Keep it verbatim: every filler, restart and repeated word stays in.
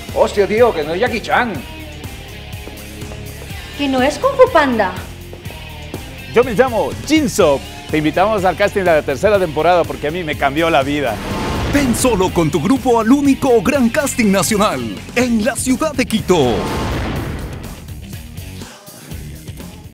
Hostia, tío, que no es Jackie Chan. Que no es Kung Fu Panda. Yo me llamo Jin-Sook. Te invitamos al casting de la tercera temporada porque a mí me cambió la vida. Ven solo con tu grupo al único gran casting nacional en la ciudad de Quito.